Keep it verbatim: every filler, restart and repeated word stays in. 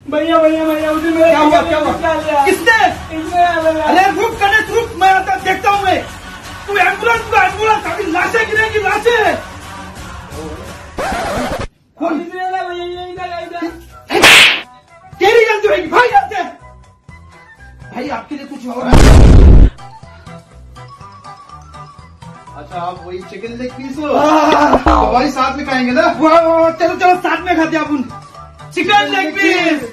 भैया भैया भैया उसे मेरा क्या हुआ क्या हुआ किसने? अरे रुक गणेश रुक, मैं आता देखता हूँ मैं। तू एम्बुलेंस को एम्बुलेंस अभी लाशें गिरेगी लाशें। कौन? तेरी गलती होगी भाई जाते। भाई आपके लिए कुछ और। अच्छा आप वही चिकन लेग पीस हो तो भाई साथ में खाएंगे ना। चलो चलो साथ में खाते हैं अपन चिकन लेग पीस।